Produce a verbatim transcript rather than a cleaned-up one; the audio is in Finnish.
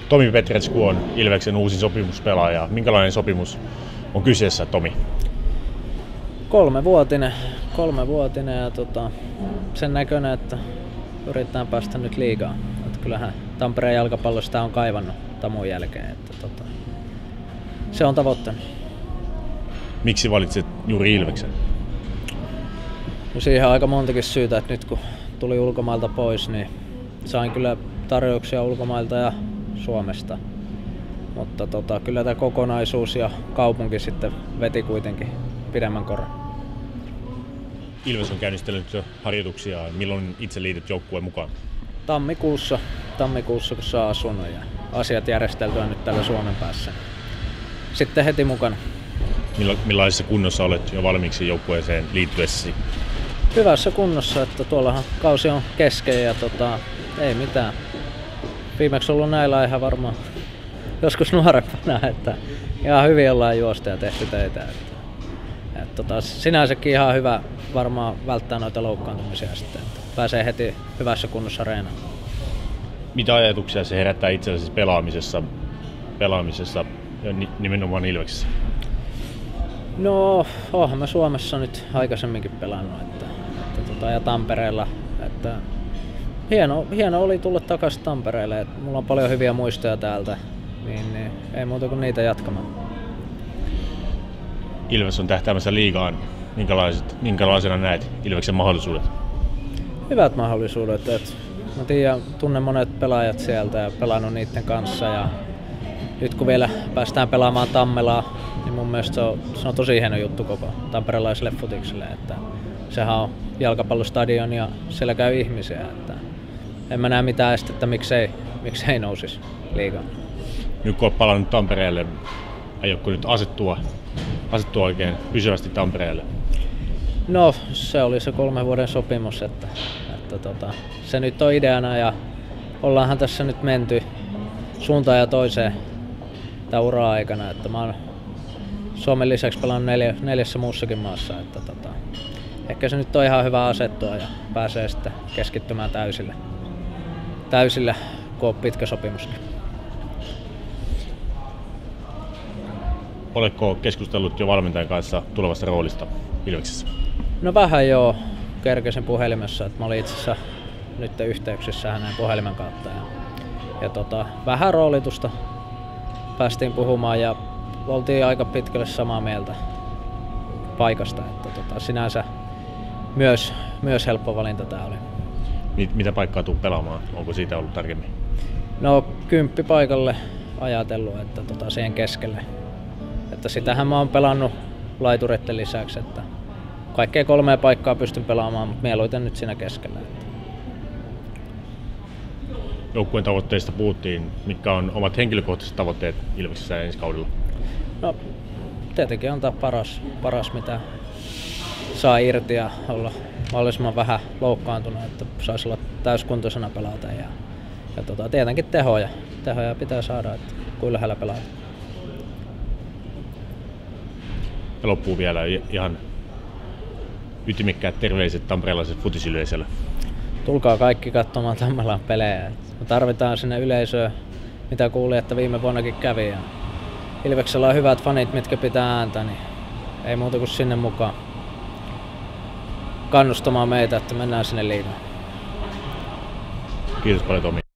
Tomi Petretsku on Ilveksen uusin sopimuspelaaja. Minkälainen sopimus on kyseessä, Tomi? Kolmevuotinen, kolmevuotinen ja tota, sen näköinen, että yritetään päästä nyt liigaan. Että kyllähän Tampereen jalkapallo sitä on kaivannut Tamun jälkeen. Että tota, se on tavoitteena. Miksi valitsit juuri Ilveksen? No siihen on aika montakin syytä, että nyt kun tuli ulkomailta pois, niin sain kyllä tarjouksia ulkomailta ja Suomesta. Mutta tota, kyllä tämä kokonaisuus ja kaupunki sitten veti kuitenkin pidemmän koron. Ilves on käynnistellyt jo harjoituksia. Milloin itse liityt joukkueen mukaan? Tammikuussa, tammikuussa kun saa asunnon ja asiat järjesteltyä nyt täällä Suomen päässä. Sitten heti mukana. Millaisessa kunnossa olet jo valmiiksi joukkueeseen liittyessäsi? Hyvässä kunnossa, että tuollahan kausi on kesken ja tota, ei mitään. Viimeksi ollut näillä ihan varmaan joskus nuorempana, että ihan hyvin ollaan juosta ja tehty töitä. Että, et tota, sinänsäkin ihan hyvä varmaan välttää noita loukkaantumisia sitten, että pääsee heti hyvässä kunnossa reenaan. Mitä ajatuksia se herättää itsellesi pelaamisessa, pelaamisessa ja nimenomaan Ilveksessä? No, oonhan mä Suomessa nyt aikaisemminkin pelannut että, että tota, ja Tampereella. Että hieno, hieno oli tulla takaisin Tampereelle, että mulla on paljon hyviä muistoja täältä, niin, niin ei muuta kuin niitä jatkamaan. Ilves on tähtäämässä liigaan. Minkälaiset, minkälaisena näet Ilveksen mahdollisuudet? Hyvät mahdollisuudet. Että mä tiedän, tunnen monet pelaajat sieltä ja pelannut niiden kanssa. Ja nyt kun vielä päästään pelaamaan Tammelaa, niin mun mielestä se on, se on tosi hieno juttu koko tamperelaiselle futikselle. Että sehän on jalkapallostadion ja siellä käy ihmisiä. Että en mä näe mitään estettä, miksei, miksei nousisi liigaan. Nyt kun olet palannut Tampereelle, aiotko nyt asettua, asettua oikein pysyvästi Tampereelle? No, se oli se kolmen vuoden sopimus, että, että tota, se nyt on ideana ja ollaanhan tässä nyt menty suuntaan ja toiseen tämän ura aikana, että mä oon Suomen lisäksi pelannut neljä, neljässä muussakin maassa, että tota, ehkä se nyt on ihan hyvä asettua ja pääsee sitten keskittymään täysille, täysille kun on pitkä sopimuskin. Oletko keskustellut jo valmentajan kanssa tulevasta roolista Ilveksessä? No vähän joo, kerkesin puhelimessa, että mä olin itse asiassa nyt yhteyksissä hänen puhelimen kautta. Ja, ja tota, vähän roolitusta päästiin puhumaan ja oltiin aika pitkälle samaa mieltä paikasta. Että tota, sinänsä myös, myös helppo valinta tää oli. Mitä paikkaa tuu pelaamaan? Onko siitä ollut tarkemmin? No kymppi paikalle ajatellut, että tota, siihen keskelle. Että sitähän mä oon pelannut laitureiden lisäksi, että kaikkea kolmea paikkaa pystyn pelaamaan, mutta mieluiten nyt siinä keskellä. Joukkueen tavoitteista puhuttiin. Mitkä on omat henkilökohtaiset tavoitteet Ilveksessä ensi kaudella? No, tietenkin antaa paras, paras mitä saa irti ja olla mahdollisimman vähän loukkaantunut, että saisi olla täyskuntoisena pelata. Ja, ja tota, tietenkin tehoja. Tehoja pitää saada, että kuin lähellä pelata. Ja loppuu vielä ihan ytimekkäät terveiset tamperelaiselle futisyleisölle. Tulkaa kaikki katsomaan Tammelan pelejä. Me tarvitaan sinne yleisöä, mitä kuulin, että viime vuonnakin kävi. Ja Ilveksellä on hyvät fanit, mitkä pitää ääntä, niin ei muuta kuin sinne mukaan kannustamaan meitä, että mennään sinne liigaan. Kiitos paljon, Tomi.